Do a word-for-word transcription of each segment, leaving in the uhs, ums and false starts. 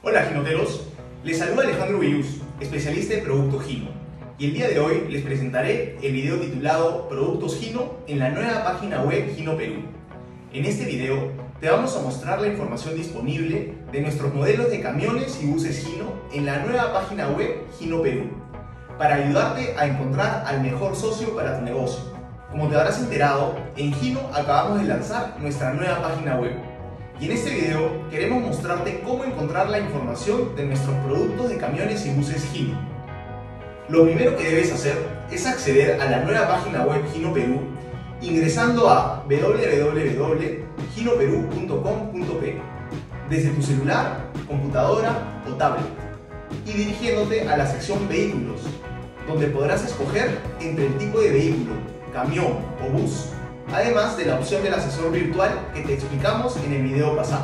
Hola Ginoteros, les saluda Alejandro Villus, especialista en productos Gino, y el día de hoy les presentaré el video titulado Productos Gino en la nueva página web Gino Perú. En este video te vamos a mostrar la información disponible de nuestros modelos de camiones y buses Gino en la nueva página web Gino Perú, para ayudarte a encontrar al mejor socio para tu negocio. Como te habrás enterado, en Gino acabamos de lanzar nuestra nueva página web. Y en este video queremos mostrarte cómo encontrar la información de nuestros productos de camiones y buses Gino. Lo primero que debes hacer es acceder a la nueva página web Gino Perú ingresando a w w w punto gino perú punto com punto pe desde tu celular, computadora o tablet y dirigiéndote a la sección Vehículos, donde podrás escoger entre el tipo de vehículo, camión o bus, además de la opción del asesor virtual que te explicamos en el video pasado.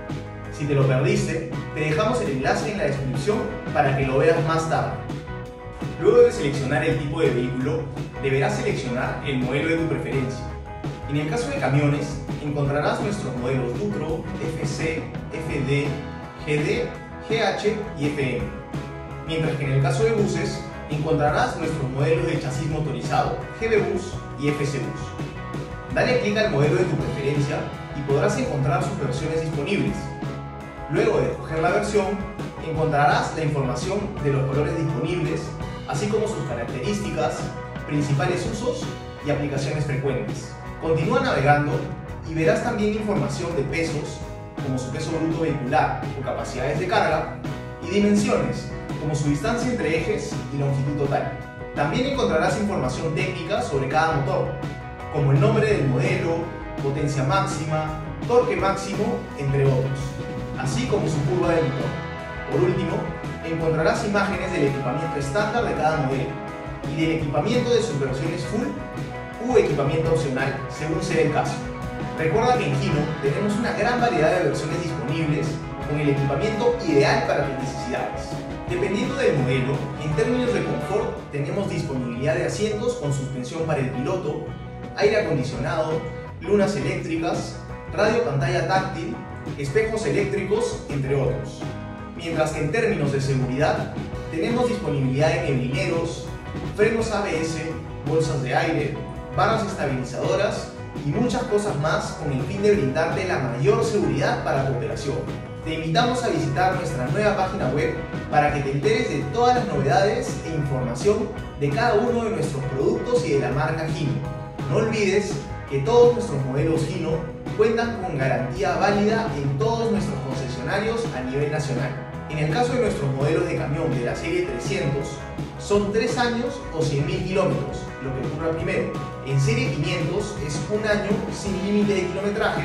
Si te lo perdiste, te dejamos el enlace en la descripción para que lo veas más tarde. Luego de seleccionar el tipo de vehículo, deberás seleccionar el modelo de tu preferencia. En el caso de camiones, encontrarás nuestros modelos Dutro, F C, F D, G D, G H y F M. Mientras que en el caso de buses, encontrarás nuestros modelos de chasis motorizado, G B Bus y F C Bus. Dale clic al modelo de tu preferencia y podrás encontrar sus versiones disponibles. Luego de escoger la versión, encontrarás la información de los colores disponibles, así como sus características, principales usos y aplicaciones frecuentes. Continúa navegando y verás también información de pesos, como su peso bruto vehicular o capacidades de carga, y dimensiones, como su distancia entre ejes y longitud total. También encontrarás información técnica sobre cada motor, como el nombre del modelo, potencia máxima, torque máximo, entre otros, así como su curva de motor. Por último, encontrarás imágenes del equipamiento estándar de cada modelo y del equipamiento de sus versiones full u equipamiento opcional, según sea el caso. Recuerda que en Gino tenemos una gran variedad de versiones disponibles con el equipamiento ideal para tus necesidades. Dependiendo del modelo, en términos de confort, tenemos disponibilidad de asientos con suspensión para el piloto, aire acondicionado, lunas eléctricas, radio pantalla táctil, espejos eléctricos, entre otros. Mientras que en términos de seguridad, tenemos disponibilidad de neblineros, frenos A B S, bolsas de aire, barras estabilizadoras y muchas cosas más con el fin de brindarte la mayor seguridad para tu operación. Te invitamos a visitar nuestra nueva página web para que te enteres de todas las novedades e información de cada uno de nuestros productos y de la marca Gino. No olvides que todos nuestros modelos Gino cuentan con garantía válida en todos nuestros concesionarios a nivel nacional. En el caso de nuestros modelos de camión de la serie trescientos, son tres años o cien mil kilómetros, lo que ocurra primero. En serie quinientos es un año sin límite de kilometraje.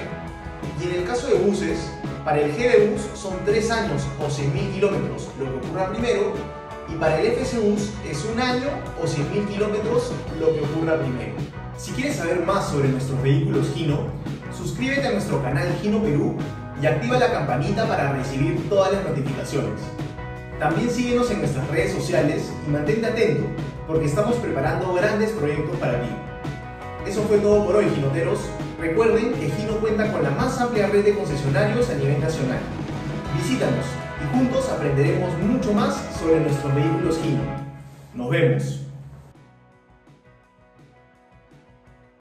Y en el caso de buses, para el G B Bus son tres años o cien mil kilómetros, lo que ocurra primero. Y para el F C Bus es un año o cien mil kilómetros, lo que ocurra primero. Si quieres saber más sobre nuestros vehículos Gino, suscríbete a nuestro canal Gino Perú y activa la campanita para recibir todas las notificaciones. También síguenos en nuestras redes sociales y mantente atento, porque estamos preparando grandes proyectos para ti. Eso fue todo por hoy, Ginoteros. Recuerden que Gino cuenta con la más amplia red de concesionarios a nivel nacional. Visítanos y juntos aprenderemos mucho más sobre nuestros vehículos Gino. Nos vemos.